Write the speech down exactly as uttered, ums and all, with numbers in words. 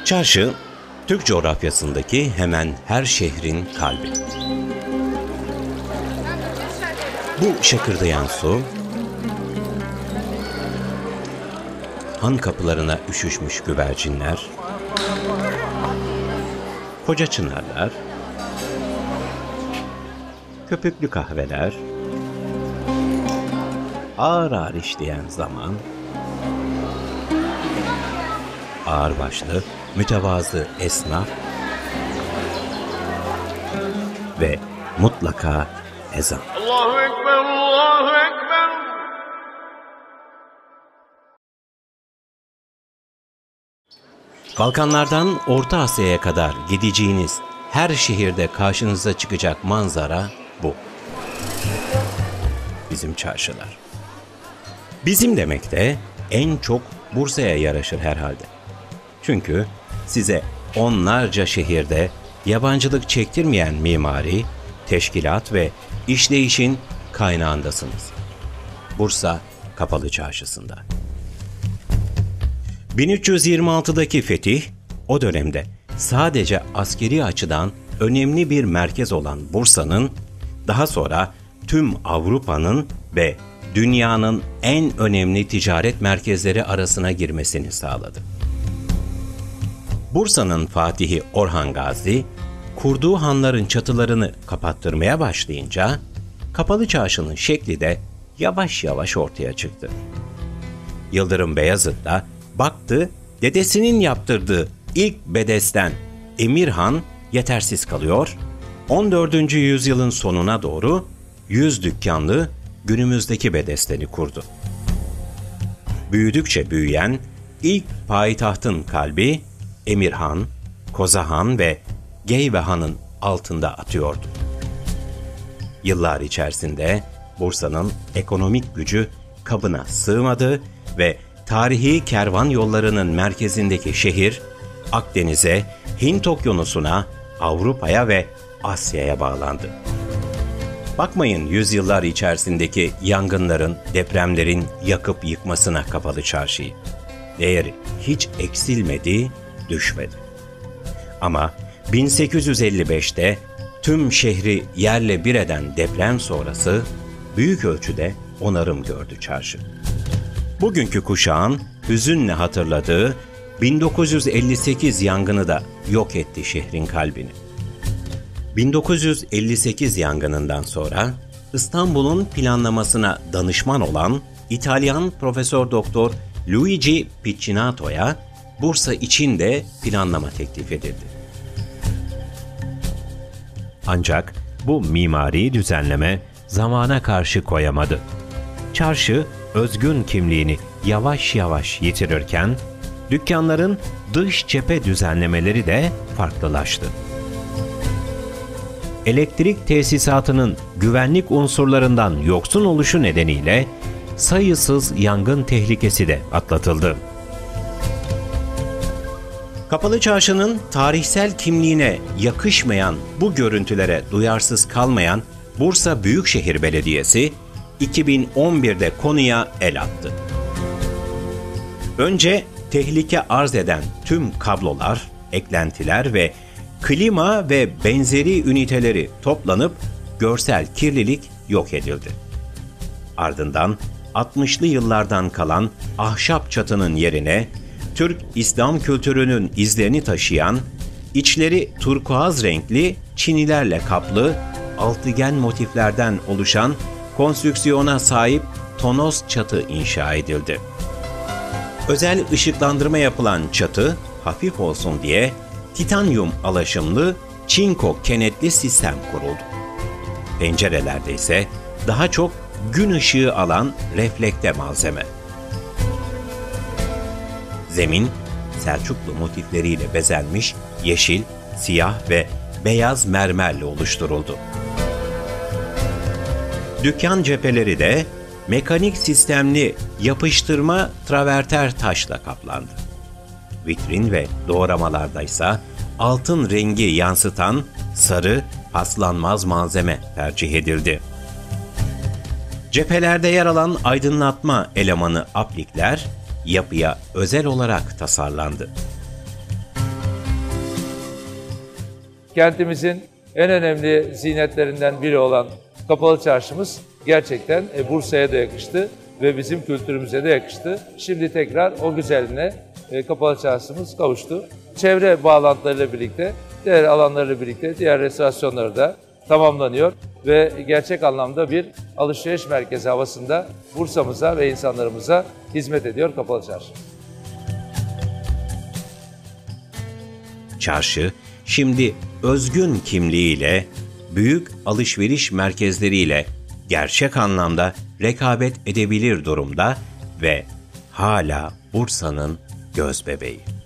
Çarşı, Türk coğrafyasındaki hemen her şehrin kalbi. Bu şakırdayan su, han kapılarına üşüşmüş güvercinler, koca çınarlar, köpüklü kahveler, ağır ağır işleyen zaman, ağırbaşlı, mütevazı esnaf ve mutlaka ezan. Allahu Ekber, Allahu Ekber. Balkanlardan Orta Asya'ya kadar gideceğiniz her şehirde karşınıza çıkacak manzara bu. Bizim çarşılar. Bizim demek de en çok Bursa'ya yaraşır herhalde. Çünkü size onlarca şehirde yabancılık çektirmeyen mimari, teşkilat ve işleyişin kaynağındasınız. Bursa Kapalı Çarşısı'nda. bin üç yüz yirmi altıdaki fetih, o dönemde sadece askeri açıdan önemli bir merkez olan Bursa'nın, daha sonra tüm Avrupa'nın ve dünyanın en önemli ticaret merkezleri arasına girmesini sağladı. Bursa'nın fatihi Orhan Gazi, kurduğu hanların çatılarını kapattırmaya başlayınca, Kapalı Çarşı'nın şekli de yavaş yavaş ortaya çıktı. Yıldırım Beyazıt da baktı, dedesinin yaptırdığı ilk bedesten Emirhan yetersiz kalıyor, on dördüncü yüzyılın sonuna doğru yüz dükkanlı günümüzdeki bedesteni kurdu. Büyüdükçe büyüyen ilk payitahtın kalbi Emirhan, Kozahan ve Geyvehan'ın altında atıyordu. Yıllar içerisinde Bursa'nın ekonomik gücü kabına sığmadı ve tarihi kervan yollarının merkezindeki şehir, Akdeniz'e, Hint Okyanusu'na, Avrupa'ya ve Asya'ya bağlandı. Bakmayın yüzyıllar içerisindeki yangınların, depremlerin yakıp yıkmasına Kapalı Çarşıyı. Değeri hiç eksilmedi, düşmedi. Ama bin sekiz yüz elli beşte tüm şehri yerle bir eden deprem sonrası büyük ölçüde onarım gördü çarşı. Bugünkü kuşağın hüzünle hatırladığı bin dokuz yüz elli sekiz yangını da yok etti şehrin kalbini. bin dokuz yüz elli sekiz yangınından sonra İstanbul'un planlamasına danışman olan İtalyan Profesör Doktor Luigi Piccinato'ya Bursa için de planlama teklif edildi. Ancak bu mimari düzenleme zamana karşı koyamadı. Çarşı özgün kimliğini yavaş yavaş yitirirken, dükkanların dış cephe düzenlemeleri de farklılaştı. Elektrik tesisatının güvenlik unsurlarından yoksun oluşu nedeniyle sayısız yangın tehlikesi de atlatıldı. Kapalı Çarşı'nın tarihsel kimliğine yakışmayan bu görüntülere duyarsız kalmayan Bursa Büyükşehir Belediyesi iki bin on birde konuya el attı. Önce tehlike arz eden tüm kablolar, eklentiler ve klima ve benzeri üniteleri toplanıp görsel kirlilik yok edildi. Ardından altmışlı yıllardan kalan ahşap çatının yerine Türk İslam kültürünün izlerini taşıyan, içleri turkuaz renkli çinilerle kaplı, altıgen motiflerden oluşan konstrüksiyona sahip tonoz çatı inşa edildi. Özel ışıklandırma yapılan çatı, hafif olsun diye titanyum alaşımlı çinko kenetli sistem kuruldu. Pencerelerde ise daha çok gün ışığı alan reflekte malzeme. Zemin, Selçuklu motifleriyle bezenmiş yeşil, siyah ve beyaz mermerle oluşturuldu. Dükkan cepheleri de mekanik sistemli yapıştırma traverter taşla kaplandı. Vitrin ve doğramalardaysa altın rengi yansıtan sarı paslanmaz malzeme tercih edildi. Cephelerde yer alan aydınlatma elemanı aplikler yapıya özel olarak tasarlandı. Kentimizin en önemli ziynetlerinden biri olan Kapalı Çarşımız gerçekten Bursa'ya da yakıştı ve bizim kültürümüze de yakıştı. Şimdi tekrar o güzelliğine Kapalı Çarşımız kavuştu. Çevre bağlantılarıyla birlikte, diğer alanlarıyla birlikte diğer restorasyonları da tamamlanıyor ve gerçek anlamda bir alışveriş merkezi havasında Bursa'mıza ve insanlarımıza hizmet ediyor Kapalı Çarşı. Çarşı, şimdi özgün kimliğiyle, büyük alışveriş merkezleriyle gerçek anlamda rekabet edebilir durumda ve hala Bursa'nın gözbebeği.